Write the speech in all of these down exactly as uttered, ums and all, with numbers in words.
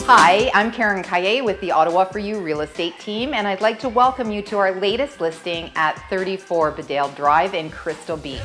Hi, I'm Karen Caillet with the Ottawa For You real estate team, and I'd like to welcome you to our latest listing at thirty-four Bedale Drive in Crystal Beach.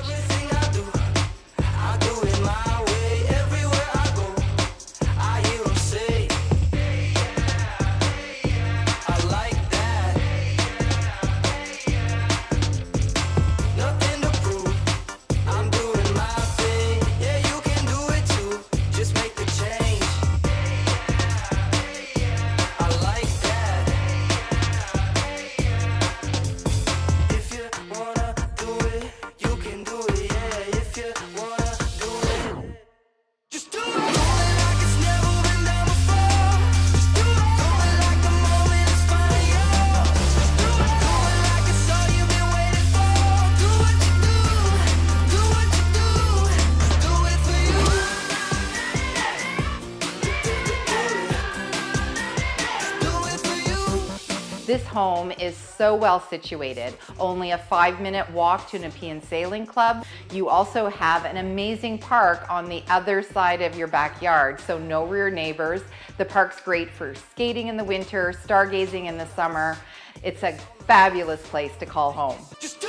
This home is so well situated, only a five minute walk to Nepean Sailing Club. You also have an amazing park on the other side of your backyard, so no rear neighbors. The park's great for skating in the winter, stargazing in the summer. It's a fabulous place to call home.